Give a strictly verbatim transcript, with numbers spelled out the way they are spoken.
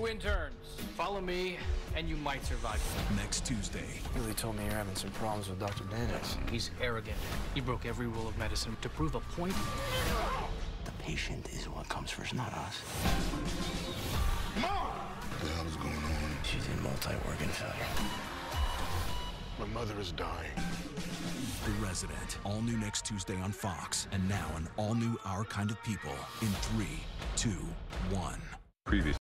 Two interns. Follow me, and you might survive. Next Tuesday. Billy told me you're having some problems with Doctor Daniels. He's arrogant. He broke every rule of medicine to prove a point. The patient is what comes first, not us. Mom! What the hell is going on? She's in multi-organ failure. My mother is dying. The Resident. All new next Tuesday on Fox. And now an all new Our Kind of People in three, two, one. Previous.